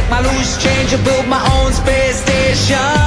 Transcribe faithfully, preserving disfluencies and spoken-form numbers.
my loose change and build my own space station.